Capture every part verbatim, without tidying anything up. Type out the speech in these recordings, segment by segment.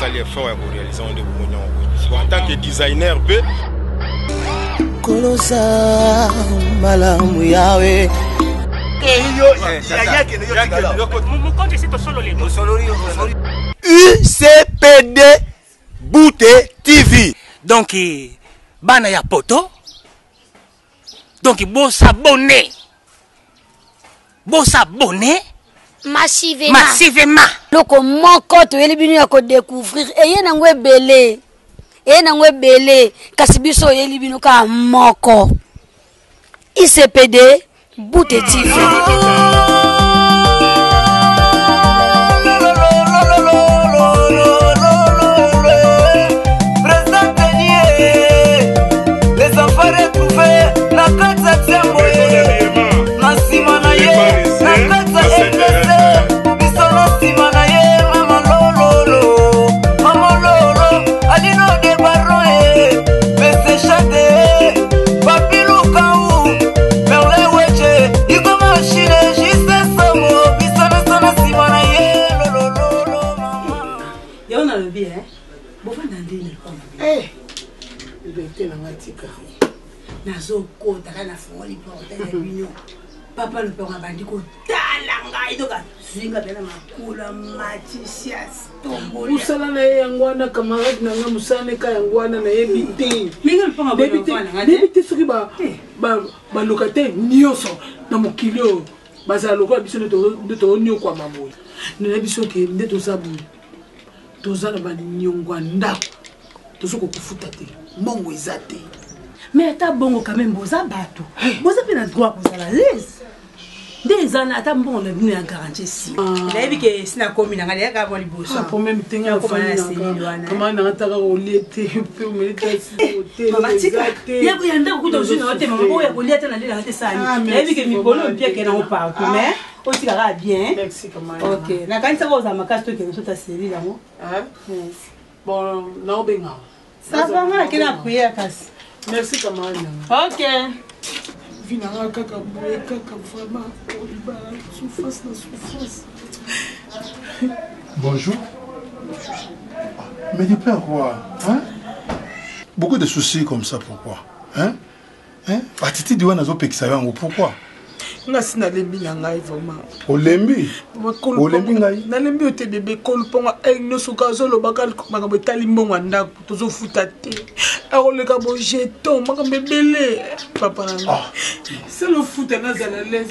basali effort ya réaliser on de bonyon en tant que designer B Kolosa malamu yawe U C P D Bouté T V. Donc bana ya poto. Donc bon s'abonner. Bon s'abonner massivement. Massivement. Loko moko to yeli ya ko découvrir et yena ngwe belé. Et na ngwe belé kasi biso yeli bino ka moko. I C P D Bouté T V. Nazo kota kana foli porta ya bino papa le père bandi ko talanga idoka zinga bena makula matisias tombola usala na yangwana camarade nanga musane ka yangwana na yebite minga le père bandi ko debite soki ba ba ba locataire nyoso na mokilio bazala lokola biso nde to nyo kwa mamoya na biso ke nde to sabu to zana ba nyongwa ndako to soko kufuta te mbongo ezate. Mais t'as bon quand même boza bateau. Boza pe na droit pour la l'aise. Des ans ata bon le venu en garantie si. La bi ke sina komi na ngale ka bon liboso. Ah pour même tenga ko fanya na. Comment na ta ka oliete pe o melita si hotel. Mama tika. Ya bu yanda ko to jina hotel mama ko ya oliete na lila ngate sani. La bi ke mi bolo bien ke na o pa ko mais o tika ga bien. Merci comment. OK. Na kanisa ko za makasto ke so ta série là mo. Hein? Bon, na obenga. Ça va ma ke na prière kasi. Merci camarade. OK. Vinanga kaka boye kaka vraiment oliba souffrance na souffrance. Bonjour. Mais depuis à quoi? Hein? Beaucoup de soucis comme ça, pourquoi? Hein? Hein? Attitude de Wanazo Peksayango, pourquoi? Ngasi na lembi na ngai vraiment. Olembi? Olembi ngai? Na lembi ote bébé kolponga egno suka zolo bakal makambo tali mbongo ndako tozo futa te. Akoleka bo jeton makambo belé papa na. C'est le foot na zala laisse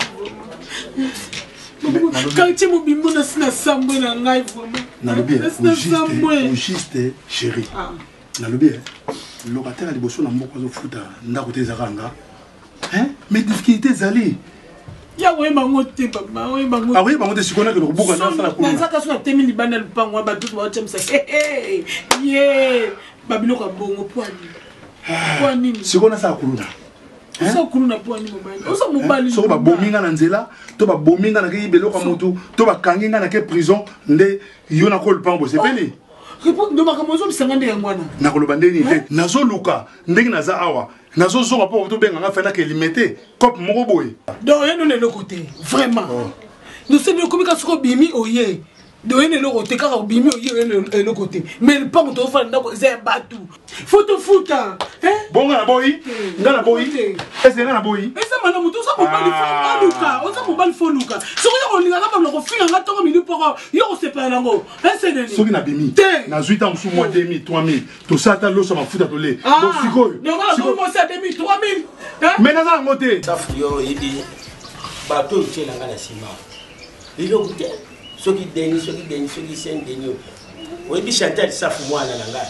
vraiment. Quand tu m'as bimbo na sina sambo na ngai vraiment. Na lobi juste juste chéri. Na lobi locataire à liboso na mboko zo futa ndako te zakanga. Hein? Mais difficulté zali. Ya we bangote papa, we bangote. Ah oui, bangote sikona ke lobuka na sala ko. Nza ka so temi libana lupango ba tout ba tshemisa. Eh yeah. Babilo ka bongo poani. Poani. Sikona sa kuluna. Sa kuluna poani mobali. Osa mobali. So ba bominga na nzela, to ba bominga na ke ibelo ka mutu, to ba kanginga na ke prison nde yona ko lupango sepeli. Répond de makamozo bisangande yangwana. Na koloba ndeni te. Nazo luka ndenge naza awa. Nazo zo rapport to benga nga fena ke limité. Cop moko boy. Donc yeno le côté vraiment. Nous sommes comme ka soko bimi oye. De yeno le côté ka bimi oye le côté. Mais le pas to fa ndako ze batu. Photo futa. Hein? Bonga na boy. Ngana boy. Est-ce ngana boy? Esa mana mutu sa mobali fa luka. On sa mobali fo luka. Soko yo linga ka ba ko finga nga to minu poko. Yo ko separa nango. Hein c'est de. Soki na bimi. Na huit ans sous mois deux mille trois mille. To sa ta lo so ma futa to le. Donc siko. Donc on commence à deux mille trois mille. Hein? Mais na za ngote. Yo idi. Bateau tient na ngana sima. Il est goûté. Ceux qui dénient, ceux qui dénient, ceux qui s'en dénient. Oui, il chantait ça pour moi, Nanga.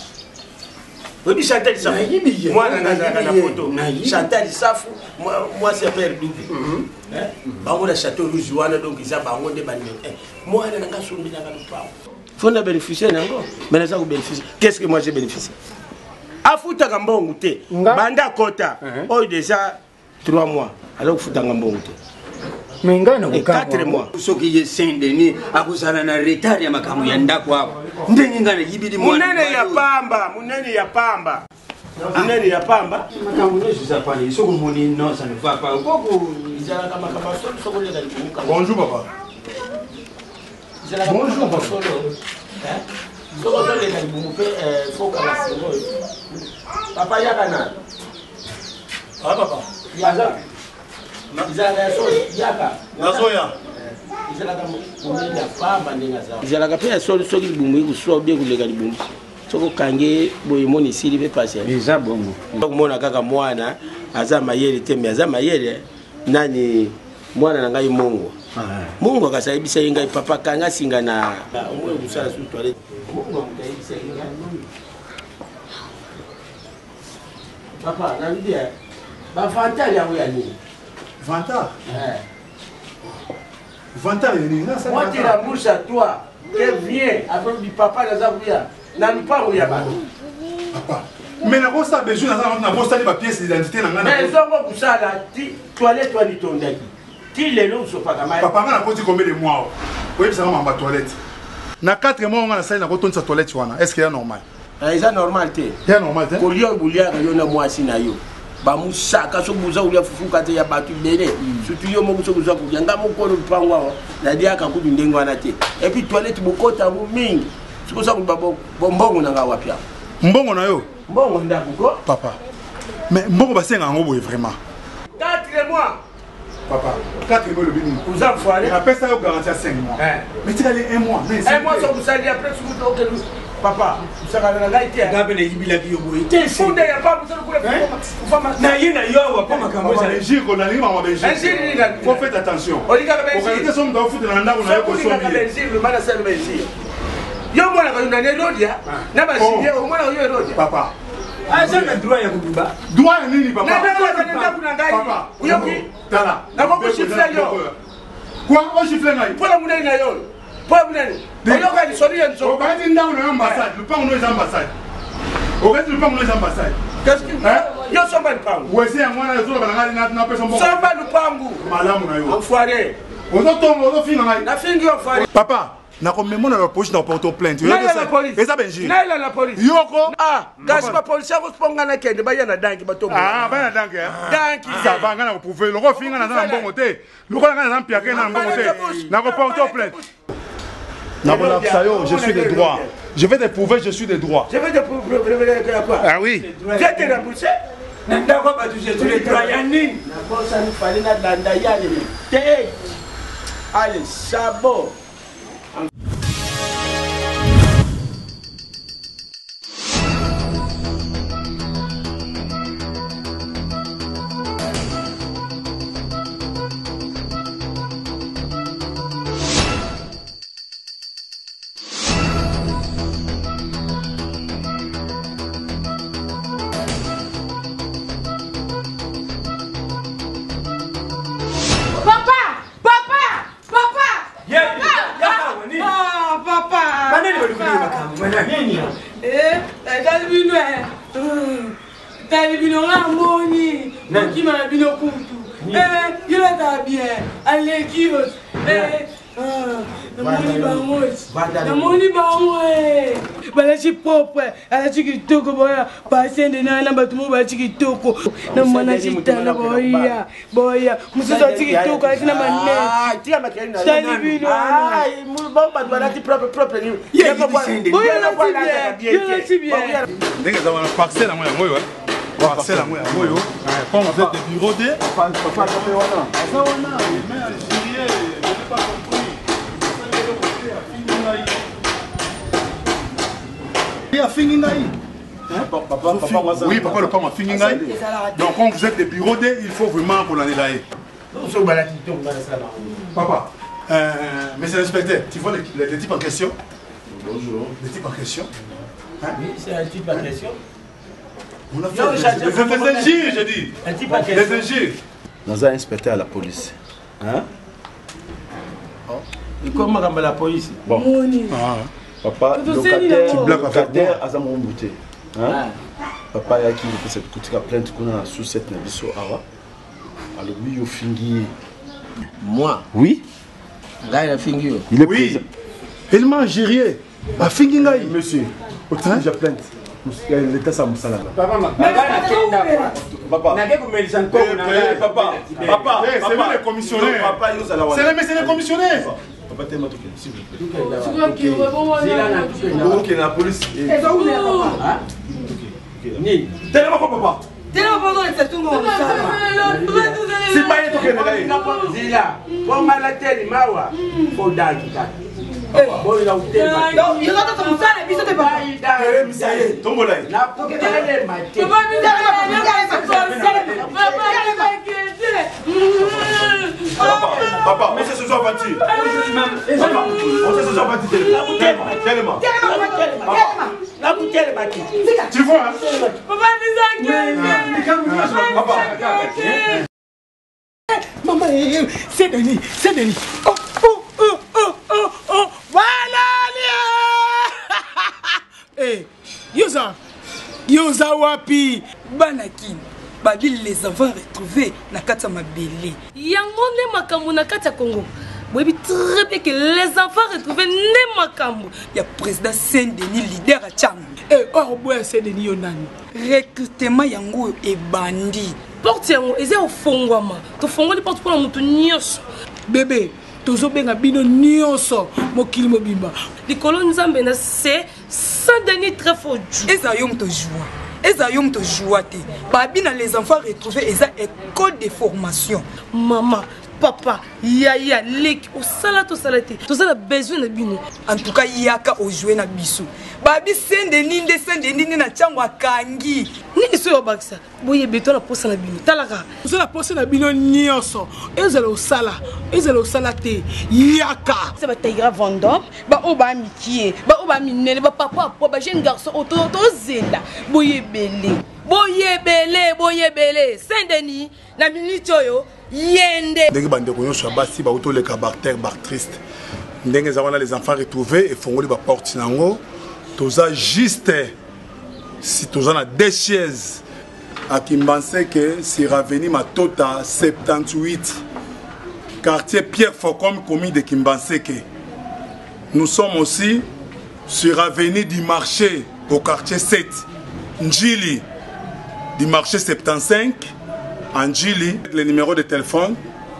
Oui, il chantait ça pour moi, Nanga, photo. Chantait ça pour moi, c'est Père Doubi. On a château rouge, donc ils ont bango de bandes. Moi, Nanga, sur le Nanga, faut ne bénéficier, Nanga. Mais ça, vous bénéficiez. Qu'est-ce que moi j'ai bénéficié? A fouta Gambon goûté. Banda Kota. Oh, déjà trois mois. Alors, vous foutez Gambon goûté. Mais ngana ko quatre mois soki ye Saint-Denis akusana na retard ya makamu ya ndako hapo ndenge ngana yibidi mwana munene ya pamba munene ya pamba munene ya pamba makamu ne sisa pale soko moni non ça ne va pas koko izala kama kama solo soko le dalimuka. Bonjour papa. Izala kama bonjour papa. Hein? soko to le libumu pe faut ka singo papa yakana ah papa yaza izala so yaka nazoya izalaka monene pamba ndenga za izalaka pe so soki libumu ikuso bien kulega libumu soko kange boye moni sili pe passer eza bongo komona kaka mwana aza mayele te mais aza mayele nani mwana na ngai Mungu Mungu akasababisha ngai papa kanga singa na omwe kusala su toilet Mungu amkaibisha ngai papa na ndia ba fanta ya ya nini Vanta eh Vanta ni na ça moi tu la bouche à toi que viens après du papa na zabuya na lupango ya ba papa mais na bossa besoin na na bossa ni ba pièce d'identité na ngana mais zongo kusala ti toilette toi ni tondaki ti lelo usopaka mai papa ngana poti combien de mois oui ça va ma toilette na quatre mois ngana ça na ko tonsa toilette wana est-ce que c'est normal eza normal te c'est normal te ko liyo bulia yo na mwasi na yo ba musaka so buza ulia fufuka te ya batu bele surtout yo mo so buza kulia ngamo ko no pangwa na dia ka kudu ndengo wana te et puis toilette bokota mu mingi siko sa kubabo bombongo na ngawa pia mbongo na yo mbongo ndaku ko papa mais mbongo basenga ngo boye vraiment quatre mois papa quatre mois le bini vous en foirez après ça yo garantie cinq mois mais tu as les un mois mais un mois so busali après su ko ke papa usaka na ngai te ngabe na yibila ki yo boye te funde ya papa busali kule fama na yena yo wa pa makambo za Belgique on a lima ma Belgique faut faire attention olika ka Belgique okalité somme dans foot na ndako na yo ko olika ka Belgique le mana sel Belgique yo mwana ka yuna ne rodia na ba siye o mwana yo rodia papa ah jamais droit ya kubiba droit nini papa na na ka nenda kuna ngai papa yoki tala na ko chifle yo quoi on chifle ngai pola munene na yo pola munene yo ka ni sori yenzo o ba ti ndako na ambassade le pango no est ambassade o ba ti le pango no est ambassade qu'est-ce que yo somba lupangu wese ya mwana zo ba ngai na na pesa mbongo somba lupangu malamu na yo enfoiré ozo tongo ozo finga ngai na fingi enfoiré papa na ko memona la police na porto plainte na la police eza benji na la la police yoko ah gasi ba police ko sponga na kende ba yana danki ba tombo ah ba na danki danki ça va ngana ko prouver loko finga na na mbongo te loko ngana na mpiake na mbongo te na ko porto plainte na ko la sayo je suis des droits je vais te prouver je suis des droits je vais te prouver que quoi ah oui je te rembourser na ndako ba tu je tous les droits ya nini na bosa ni fali na landa yale te allez sabo balachi propre alachi kitoko boya basende na na batu mo balachi kitoko na mwana chitana boya boya mususu ati kitoko ati na manne ah tia makeni na tali bino ah mu ba ba bala ti propre propre ni ye ko boya na tibie ye na tibie ndenge za wana parcelle moya moyo parcelle moya moyo quand vous êtes des bureaux de papa papa wana ça wana mais algérien je n'ai pas compris a fini ngai. Oui, papa, le pas m'a fini ngai. Donc, quand vous êtes des bureaux D, il faut vraiment pour l'année là. Papa, euh, monsieur l'inspecteur, tu vois les, les, les types en question? Bonjour. Les types en question? Hein? Oui, c'est un type en question. On a fait des, des, des, des injures, j'ai dit. Un type en question. Des injures. Nous avons inspecté à la police. Hein? Et comment on va la police? Bon. Ah. Papa, locataire, locataire, Azamon Bouté. Hein? Papa, il y a qui fait cette petite plainte qu'on a sous cette nabiso awa. Alors, oui, il fingi. Moi? Oui. Là, il a fingi. Il est oui. Il m'a géré. Il a fingi. Monsieur, j'ai plainte. L'état ça me salade. Papa, papa, papa, papa, c'est les commissionnaires. C'est les commissionnaires. Papa t'es matoké, s'il vous plaît. Ok, la police. Tellement quoi, papa? Tellement pas c'est tout le monde. C'est pas un truc là. Zila, pour malater mawa, faut d'agita. Bon, il a outé. Non, il a tout ça, les bisous de papa. Tombe là. Na poké tele maté. Papa, papa, on s'est ce soir battu. Papa, on s'est ce soir battu. Tellement. La bouteille est bâtie. Tu vois, hein? Papa, Papa. Maman, c'est Denis, c'est Denis. Oh, oh, oh, oh, oh, oh. Voilà, eh, Yosa, Yosa wapi, Banakin. Babil les enfants retrouvés na kata mabele. Yango ne makambo na kata Congo. Oui, très bien que les enfants retrouvent ne makambo. Il y a président Saint-Denis, leader à Tchang. Eh, oh, boy, Saint-Denis, yonani. Recrutement yango et bandit. Porte yango, eze au fongwama. To fongo li porte pour la mutu nyos. Bébé, tozo benga bino nyos. Mokili mobimba. Li kolon nzambe na c'est Saint-Denis très fort. Eza yom to joie. Eza yom to joie te. Babina les enfants retrouvés, eza école de formation. Maman. Papa, yaya, lek, au salato salate. Tout ça a besoin de bino. En tout cas, yaka au jouer na biso. Babi Saint-Denis, de Saint-Denis na tchangwa kangi. Ni so yo baksa. Boye beto na posa na bino. Talaka. Vous la posa na bino nyonso. Ezela au sala. Ezela au salate. Yaka. Ça va taïra vendom. Ba oba mikie. Ba oba minene. Ba papa, ba jeune garçon auto auto zela. Boye belé. Boye belé, boye belé. Saint-Denis, na minute yo. Yende. Ndenge bande ko nyonso basi ba auto le caractère bar triste. Ndenge za wana les enfants retrouvés et fongoli ba porte nango. Toza juste si toza na deux chaises à Kimbanse que sera venu ma tota soixante-dix-huit quartier Pierre Faucon commune de Kimbanse que nous sommes aussi sur avenue du marché au quartier sept Njili du marché soixante-quinze Anjili, le numéro de téléphone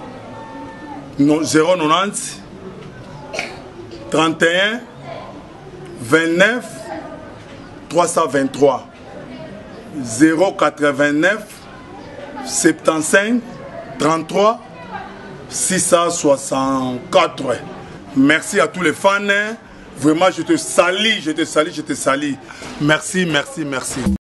zéro quatre-vingt-dix trente et un vingt-neuf trois cent vingt-trois zéro quatre-vingt-neuf soixante-quinze trente-trois six cent soixante-quatre. Merci à tous les fans. Vraiment, je te salue, je te salue, je te salue. Merci, merci, merci.